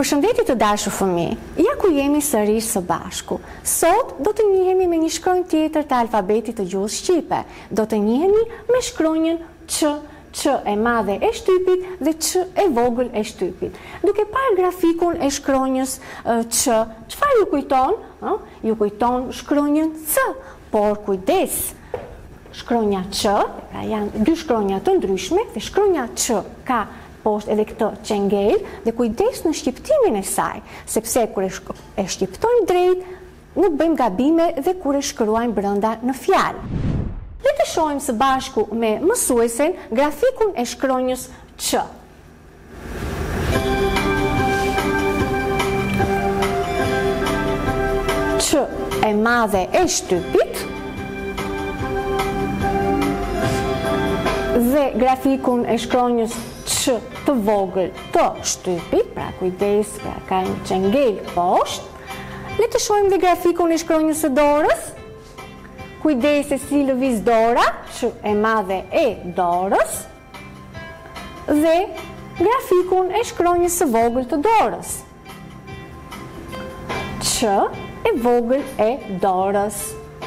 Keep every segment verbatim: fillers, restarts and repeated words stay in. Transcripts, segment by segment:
Përshëndetje të dashur fëmijë, ja ku jemi sërish së bashku. Sot do të njihemi me një shkronjë tjetër të alfabetit të gjuhës shqipe. Do të njihemi me shkronjën Q, Q e madhe e shtypit dhe Q e vogël e shtypit. Duke parë grafikun e shkronjës uh, Q, çfarë ju kujton? Uh, ju kujton shkronjën C, por kujdes. Shkronja Q, pra janë dy shkronja të ndryshme, dhe shkronja Q ka poshtë edhe këtë qengel dhe kujdes në shqiptimin e saj, sepse kur e, shk e shqiptojmë drejt, nuk bëjmë gabime dhe kur e shkruajmë brenda në fjalë. Le të shohim së bashku me mësuesen grafikun e shkronjës Q. Q e madhe e shtypit dhe grafikun e shkronjës Q të vogël të shtypit, pra kujdes, pra ka një qengel poshtë. Le të shohim dhe grafikun e shkronjës së dorës. Kujdes se si lëviz dora, Q e madhe e dorës, dhe grafikun e shkronjës së vogël të dorës. Q e vogël e dorës.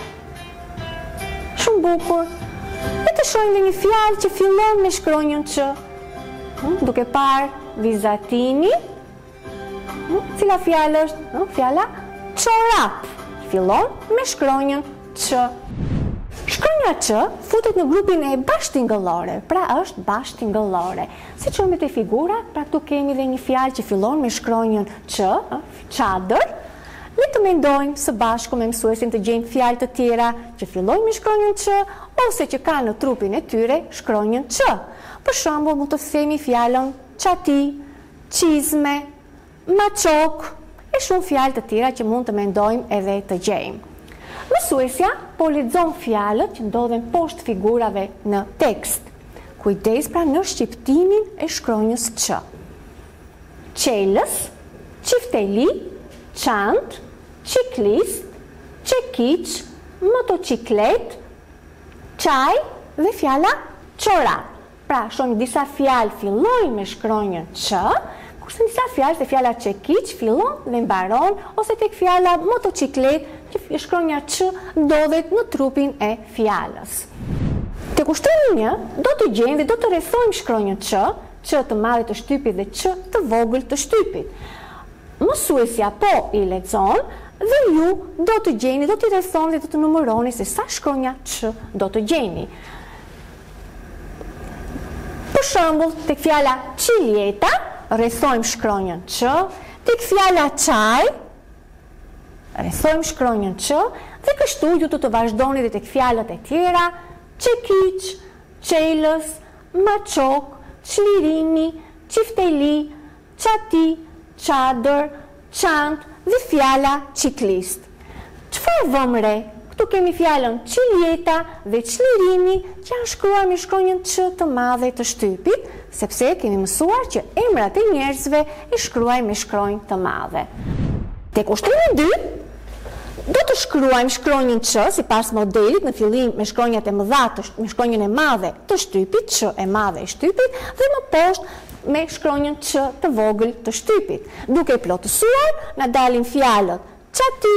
Shumë bukur. Le të shohim dhe një fjalë që fillon me shkronjën Q. Duke parë vizatini, cila fjala është? Fjala çorap. Fillon me shkronjën Q. Shkronja Q futet në grupin e bashkëtingëllore, pra është bashkëtingëllore. Si shohim te figura, pra këtu kemi dhe një fjalë që fillon me shkronjën Q, çadër. Le të mendojmë së bashku me mësuesin të gjejmë fjalë të tjera që fillojnë me shkronjën Q ose që kanë në trupin e tyre shkronjën Q. Për shembull, mund të themi fjalën çati, çizme, maçok e shumë fjalë të tjera që mund të mendojmë edhe të gjejmë. Mësuesja po lexon fjalët që ndodhen poshtë figurave në tekst. Kujdes pra në shqiptimin e shkronjës Q. Qelës, çifteli, çantë, ciklist, çekiç, motociklet, çaj dhe fjala çorap. Pra, shohim disa fjalë fillojnë me shkronjën Q, kurse disa fjalë se fjala çekiç fillon dhe mbaron, ose tek fjala motociklet që shkronja Q ndodhet në trupin e fjalës. Tek ushtrimi një, do të gjejmë dhe do të rrethojmë shkronjën Q, Q të madhe të shtypit dhe Q të vogël të shtypit. Mësuesja po i lexon dhe ju do të gjeni, do të rrethoni dhe do të numëroni se sa shkronja Q do të gjeni. Për shembull, tek fjala qiljeta, rrethojmë shkronjën Q, tek fjala çaj, rrethojmë shkronjën Q, dhe kështu ju do të vazhdoni dhe tek fjalët e tjera, çekiç, çelës, maçok, çlirini, çifteli, çati, çadër, çantë dhe fjala ciklist. Çfarë vëmë re? Këtu kemi fjalën qiljeta dhe çlirini që janë shkruar me shkronjën Q të madhe të shtypit, sepse kemi mësuar që emrat e njerëzve i shkruajmë me shkronjë të madhe. Tek ushtrimi dy, do të shkruajmë shkronjën Q sipas modelit në fillim me shkronjat e mëdha, me shkronjën e madhe të shtypit, Q e madhe e shtypit, dhe më poshtë me shkronjën Q të vogël të shtypit. Duke plotësuar, na dalin fjalët çati,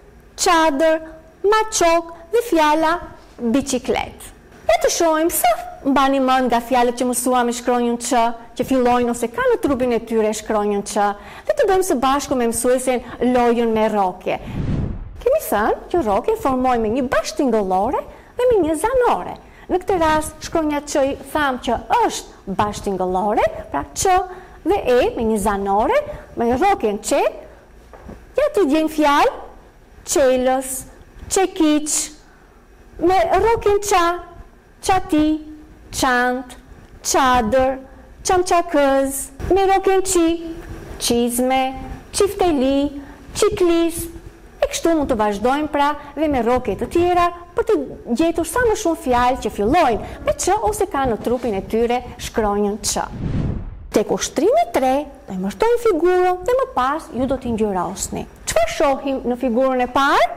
çadër, maçok dhe fjala biçiklet. Le të shohim sa mbani mend nga fjalët që mësuam me shkronjën Q, që fillojnë ose kanë në trupin e tyre shkronjën Q. Le të bëjmë së bashku me mësuesin lojën me rrokje. Kemi thënë që rrokjen formojmë me një bashkëtingëllore dhe me një zanore. Në këtë rast, shkronja Q i tham që është bashkëtingëllore, pra Q dhe E me një zanore, me rrokjen Q, ja të gjejmë fjalë çelës, çekiç, me rrokjen qa, çati, çantë, çadër, çamçakëz, me rrokjen qi, çizme, çifteli, ciklist, e kështu mund të vazhdojmë pra dhe me rroke të tjera për të gjetur sa më shumë fjalë që fillojnë me Q ose kanë në trupin e tyre shkronjën Q. Tek ushtrimi tre, do i mërtojmë figurën dhe më pas ju do t'i ngjyrosni. Çfarë shohim në figurën e parë?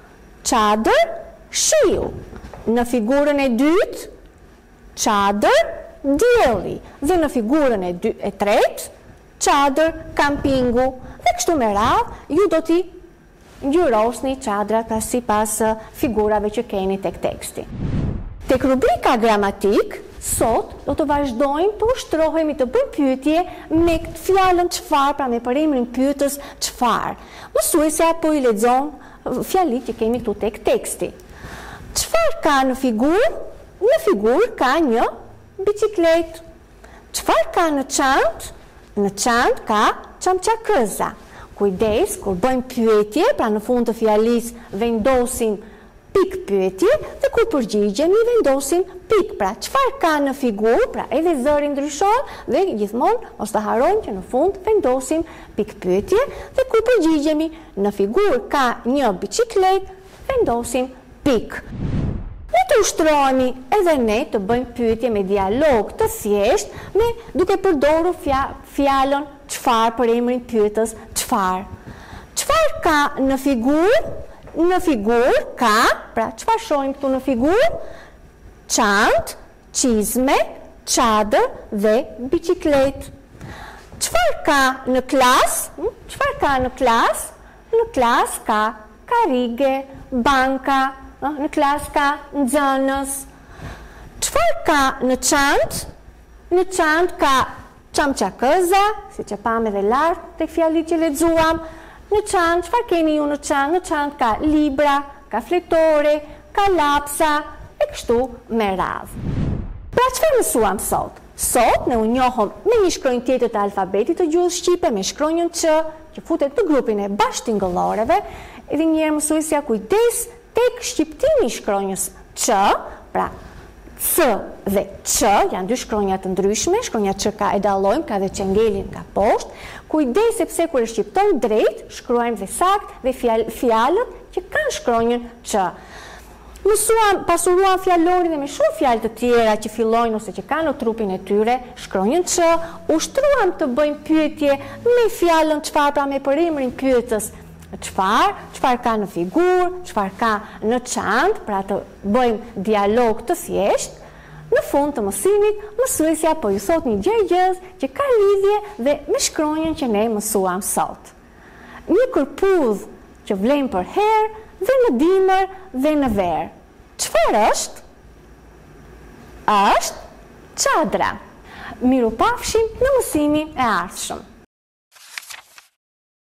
Çadër, shiu. Në figurën e dytë, çadër, dielli. Dhe në figurën e, e tretë, çadër, kampingu, dhe kështu me radhë, ju do t'i ngjyrosni çadrat pra sipas figurave që keni tek teksti. Tek rubrika gramatik, sot do të vazhdojmë të ushtrohemi të bëjmë pyetje me fjalën çfarë, pra me përimrin pyetës çfarë. Mësuesja po i lexon fjalitë që kemi këtu tek teksti. Çfarë ka në figurë? Në figurë ka një bicikletë. Çfarë ka në çantë? Në çantë ka çamçakëza. Kujdes, kur bëjmë pyetje, pra në fund të fjalisë vendosim pik pyetje dhe kur përgjigjemi vendosim pik. Pra çfarë ka në figurë, pra edhe zëri ndryshon dhe gjithmonë mos ta harrojmë që në fund vendosim pik pyetje dhe kur përgjigjemi në figurë ka një bicikletë, vendosim pik. Ne të ushtrohemi edhe ne të bëjmë pyetje me dialog të thjesht, me duke përdorur fja, fjalën çfarë për emrin pyetës çfarë. Çfarë ka në figurë? Në figurë ka, pra çfarë shohim këtu në figurë? Çantë, çizme, çadër dhe bicikletë. Çfarë ka në klasë? Çfarë ka në klasë? Në klasë ka karrige, banka, në klasë ka nxënës. Çfarë ka në çantë? Në çantë ka çamçakëza, siç e pam edhe lart tek fjalitë që lexuam. Në çantë, çfarë keni ju në çantë? Në çantë ka libra, ka fletore, ka lapsa e kështu me radhë. Pra çfarë mësuam sot? Sot ne u njohëm me një shkronjë tjetër të alfabetit të gjuhës shqipe, me shkronjën Ç, që futet në grupin e bashkëtingëlloreve. Edhe një herë mësuesja kujdes tek shqiptimi i shkronjës Ç, pra C dhe Ç janë dy shkronja të ndryshme. Shkronja Ç ka e dallojmë, ka dhe çengelin nga poshtë. Kujdes sepse kur e shqiptojmë drejt, shkruajmë dhe sakt dhe fjalët që kanë shkronjën Ç. Mësuam, pasuruam fjalorin dhe me shumë fjalë të tjera që fillojnë ose që kanë në trupin e tyre shkronjën Ç. Ushtruam të bëjmë pyetje me fjalën çfarë, pra me përimrin pyetës çfarë, çfarë ka në figurë, çfarë ka në çantë, pra të bëjmë dialog të thjeshtë. Në fund të mësimit, mësuesja po ju thot një gjergjez që ka lidhje dhe me shkronjën që ne mësuam sot. Një kërpudh që vlen për herë dhe në dimër dhe në verë. Çfarë është? Është çadra. Miru pafshim në mësimin e ardhshëm.